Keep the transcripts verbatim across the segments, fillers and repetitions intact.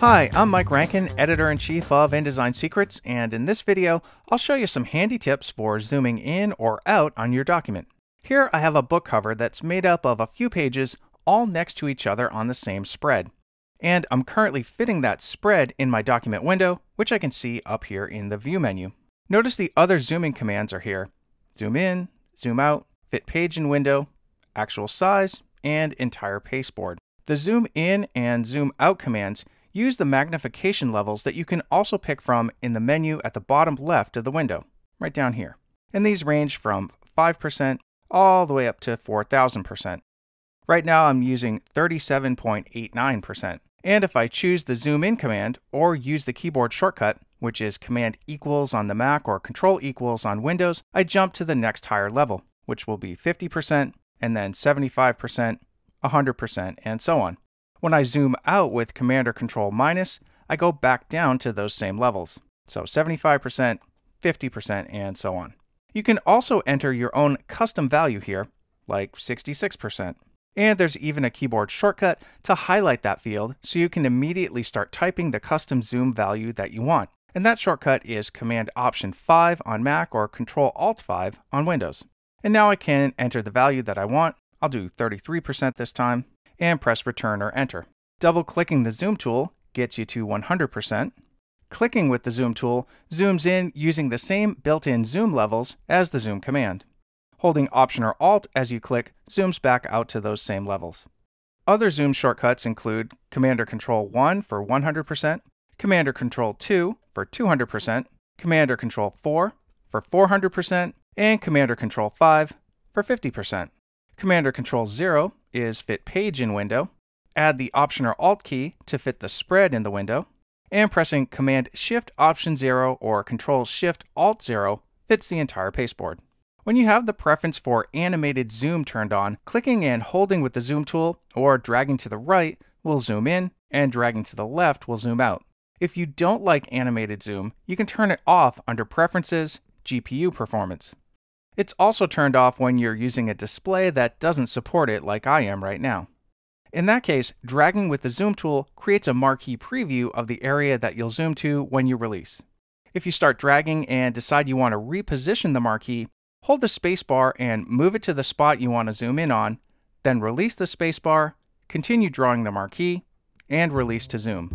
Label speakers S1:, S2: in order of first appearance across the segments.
S1: Hi, I'm Mike Rankin, Editor-in-Chief of InDesign Secrets, and in this video, I'll show you some handy tips for zooming in or out on your document. Here I have a book cover that's made up of a few pages all next to each other on the same spread. And I'm currently fitting that spread in my document window, which I can see up here in the View menu. Notice the other zooming commands are here: zoom in, zoom out, fit page in window, actual size, and entire pasteboard. The zoom in and zoom out commands use the magnification levels that you can also pick from in the menu at the bottom left of the window, right down here. And these range from five percent all the way up to four thousand percent. Right now I'm using thirty-seven point eight nine percent. And if I choose the zoom in command or use the keyboard shortcut, which is Command equals on the Mac or Control equals on Windows, I jump to the next higher level, which will be fifty percent, and then seventy-five percent, one hundred percent, and so on. When I zoom out with Command or Control minus, I go back down to those same levels. So seventy-five percent, fifty percent, and so on. You can also enter your own custom value here, like sixty-six percent. And there's even a keyboard shortcut to highlight that field so you can immediately start typing the custom zoom value that you want. And that shortcut is Command Option five on Mac or Control Alt five on Windows. And now I can enter the value that I want. I'll do thirty-three percent this time, and press Return or Enter. Double-clicking the Zoom tool gets you to one hundred percent. Clicking with the Zoom tool zooms in using the same built-in zoom levels as the Zoom command. Holding Option or Alt as you click zooms back out to those same levels. Other zoom shortcuts include Command or Control one for one hundred percent, Command or Control two for two hundred percent, Command or Control four for four hundred percent, and Command or Control five for fifty percent. Command or Control zero is Fit Page in Window. Add the Option or Alt key to fit the spread in the window. And pressing Command Shift Option zero or Control Shift Alt zero fits the entire pasteboard. When you have the preference for animated zoom turned on, clicking and holding with the zoom tool or dragging to the right will zoom in, and dragging to the left will zoom out. If you don't like animated zoom, you can turn it off under Preferences, G P U Performance. It's also turned off when you're using a display that doesn't support it like I am right now. In that case, dragging with the zoom tool creates a marquee preview of the area that you'll zoom to when you release. If you start dragging and decide you want to reposition the marquee, hold the spacebar and move it to the spot you want to zoom in on, then release the spacebar, continue drawing the marquee, and release to zoom.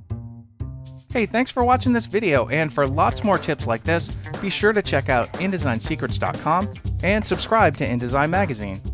S1: Hey, thanks for watching this video, and for lots more tips like this, be sure to check out InDesign Secrets dot com and subscribe to InDesign Magazine.